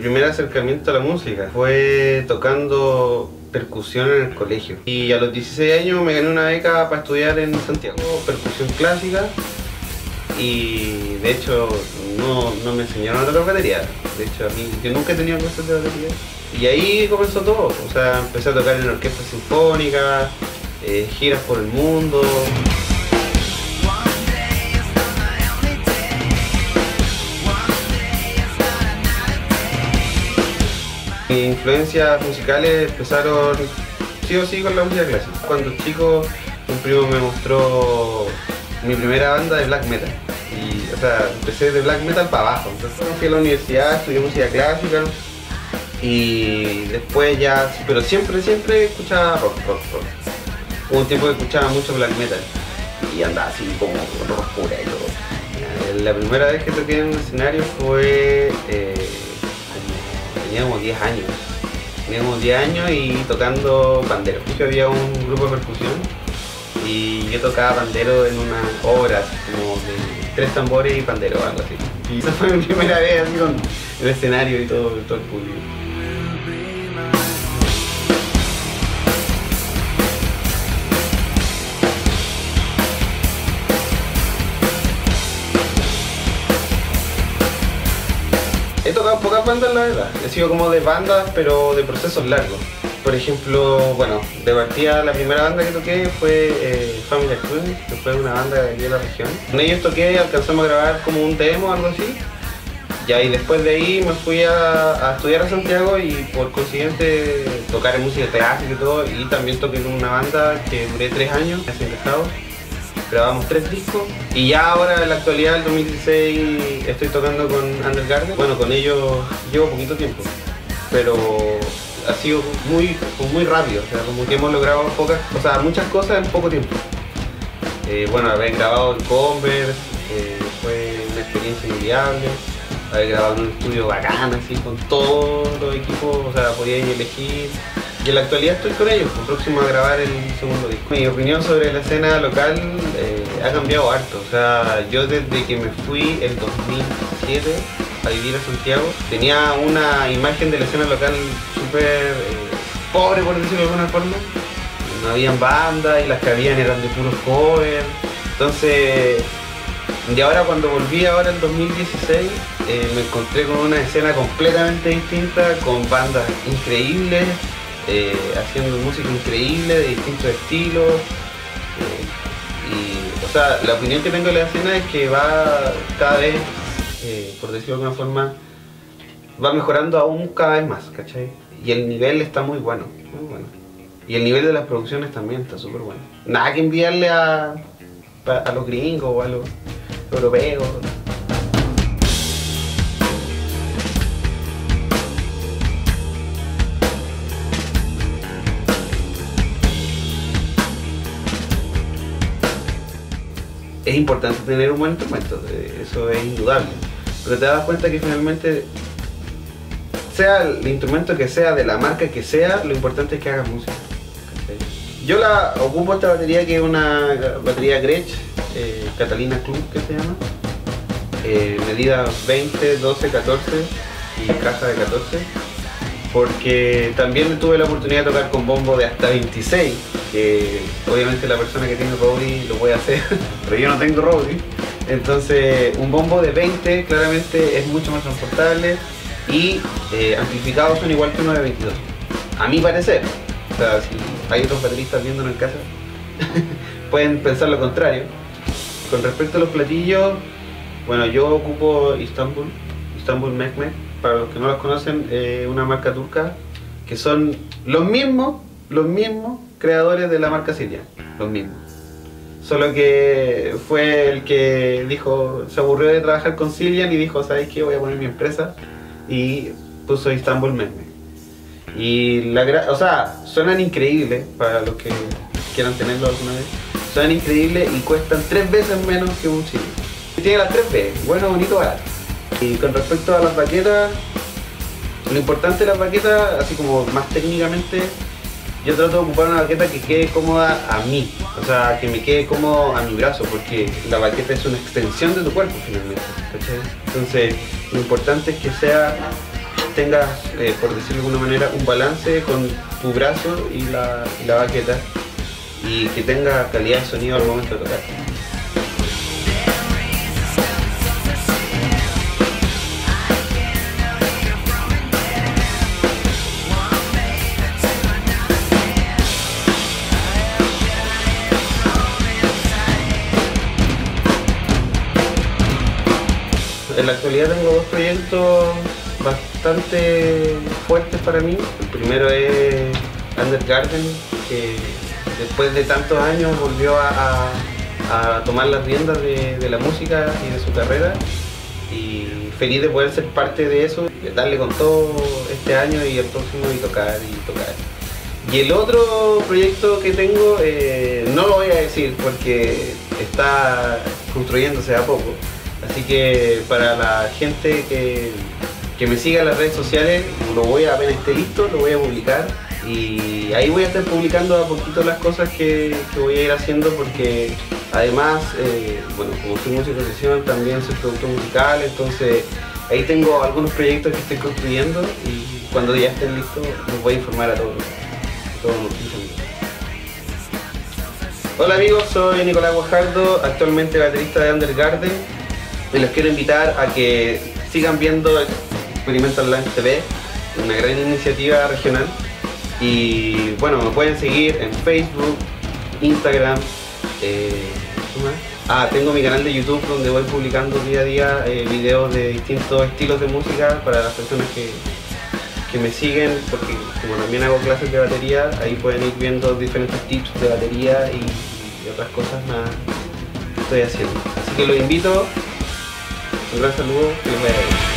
primer acercamiento a la música fue tocando percusión en el colegio. Y a los 16 años me gané una beca para estudiar en Santiago, percusión clásica. Y de hecho no me enseñaron a tocar batería. De hecho, yo nunca he tenido clases de batería. Y ahí comenzó todo. O sea, empecé a tocar en orquestas sinfónicas, giras por el mundo. Mis influencias musicales empezaron sí o sí con la música clásica. Cuando chico, un primo me mostró mi primera banda de black metal. Y, o sea, empecé de black metal para abajo. Entonces fui a la universidad, estudié música clásica. Y después ya, pero siempre escuchaba rock. Hubo un tiempo que escuchaba mucho black metal. Y andaba así como rock pura y todo. La primera vez que toqué en un escenario fue... tenía como 10 años. Tenía como 10 años y tocando pandero. Había un grupo de percusión y yo tocaba pandero en una obra, así como de 3 tambores y pandero o algo así. Y esa fue mi primera vez así con el escenario y todo el público. He tocado pocas bandas, la verdad. He sido como de bandas, pero de procesos largos. Por ejemplo, bueno, de partida la primera banda que toqué fue Family Student, que fue una banda de aquí de la región. Con ellos toqué, alcanzamos a grabar como un demo o algo así. Y después de ahí me fui a estudiar a Santiago y por consiguiente tocar en música clásica y todo. Y también toqué con una banda que duré 3 años, recién dejado. Grabamos 3 discos y ya ahora en la actualidad, el 2016, estoy tocando con Undergarden. Bueno, con ellos llevo poquito tiempo, pero ha sido muy rápido, o sea, como que hemos logrado muchas cosas en poco tiempo. Bueno, haber grabado en Converse fue una experiencia inolvidable. Haber grabado en un estudio bacán, así, con todos los equipos, o sea, podía elegir. Y en la actualidad estoy con ellos, próximo a grabar el segundo disco. Mi opinión sobre la escena local ha cambiado harto. O sea, yo desde que me fui en 2007 a vivir a Santiago, tenía una imagen de la escena local súper pobre, por decirlo de alguna forma. No habían bandas y las que habían eran de puros covers. Entonces, y ahora cuando volví ahora en 2016, me encontré con una escena completamente distinta, con bandas increíbles, haciendo música increíble de distintos estilos. Y, o sea, la opinión que tengo de la escena es que va cada vez, por decirlo de alguna forma, va mejorando aún cada vez más, ¿cachai? Y el nivel está muy bueno, muy bueno. Y el nivel de las producciones también está súper bueno. Nada que enviarle a los gringos o a los europeos. Es importante tener un buen instrumento, eso es indudable, pero te das cuenta que finalmente, sea el instrumento que sea, de la marca que sea, lo importante es que hagas música. Yo ocupo esta batería, que es una batería Gretsch, Catalina Club que se llama, medida 20, 12, 14 y caja de 14, porque también tuve la oportunidad de tocar con bombo de hasta 26, que obviamente la persona que tiene Rody lo puede hacer, pero yo no tengo Rody. Entonces un bombo de 20 claramente es mucho más transportable y amplificados son igual que uno de 22, a mi parecer. O sea, si hay otros bateristas viéndonos en casa pueden pensar lo contrario. Con respecto a los platillos, bueno, yo ocupo Istanbul Mehmet, para los que no los conocen, una marca turca, que son los mismos creadores de la marca Siljan, los mismos. Solo que fue el que dijo, se aburrió de trabajar con Siljan y dijo, ¿sabes qué? Voy a poner mi empresa, y puso Istanbul Mehmet. Y o sea, suenan increíbles para los que quieran tenerlo alguna vez. Suenan increíbles y cuestan 3 veces menos que un Siljan. Tiene las 3 veces, bueno, bonito, barato. Y con respecto a las baquetas, lo importante de las baquetas, así como más técnicamente, yo trato de ocupar una baqueta que quede cómoda a mí, o sea, que me quede cómodo a mi brazo, porque la baqueta es una extensión de tu cuerpo finalmente, ¿cachai? Entonces, lo importante es que sea tengas, por decirlo de alguna manera, un balance con tu brazo y la baqueta, y que tenga calidad de sonido al momento de tocar. En la actualidad tengo dos proyectos bastante fuertes para mí. El primero es Undergarden, que después de tantos años volvió a tomar las riendas de la música y de su carrera, y feliz de poder ser parte de eso, darle con todo este año y el próximo, y tocar y tocar. Y el otro proyecto que tengo, no lo voy a decir porque está construyéndose a poco. Así que para la gente que me siga en las redes sociales, apenas esté listo, lo voy a publicar. Y ahí voy a estar publicando a poquito las cosas que voy a ir haciendo, porque además, bueno, como soy músico de sesión, también soy productor musical, entonces ahí tengo algunos proyectos que estoy construyendo, y cuando ya estén listos los voy a informar a todos mis amigos. Hola amigos, soy Nicolás Guajardo, actualmente baterista de Undergarden, y los quiero invitar a que sigan viendo Experimental Launch TV, una gran iniciativa regional. Y bueno, me pueden seguir en Facebook, Instagram, tengo mi canal de YouTube donde voy publicando día a día videos de distintos estilos de música para las personas que me siguen, porque como también hago clases de batería, ahí pueden ir viendo diferentes tips de batería y otras cosas más que estoy haciendo. Así que los invito, un gran saludo, que les vaya bien.